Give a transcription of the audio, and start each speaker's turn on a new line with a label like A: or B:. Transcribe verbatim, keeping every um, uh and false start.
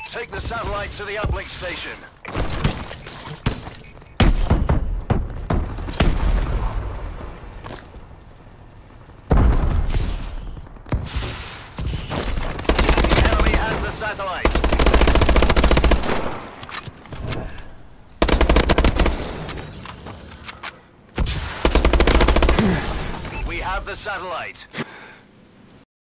A: Take the satellite to the uplink station. The enemy has the satellite. We have the satellite.